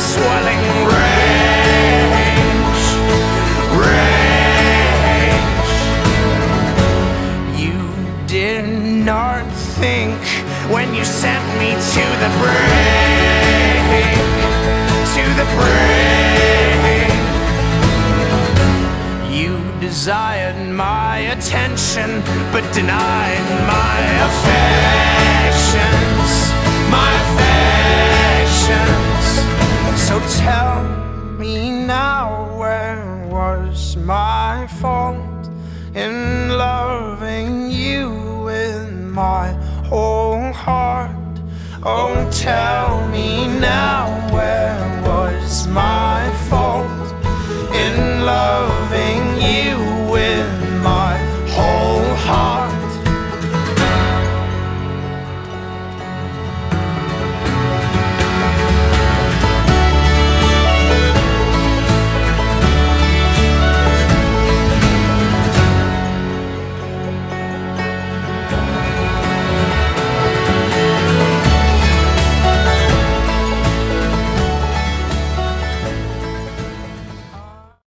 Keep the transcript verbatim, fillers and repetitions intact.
swelling rage, rage. You did not think when you sent me to the brink, to the brink. You desired my attention, but denied my affections, my affections. So tell me now, where was my fault in loving you with my whole heart? Oh, tell me now.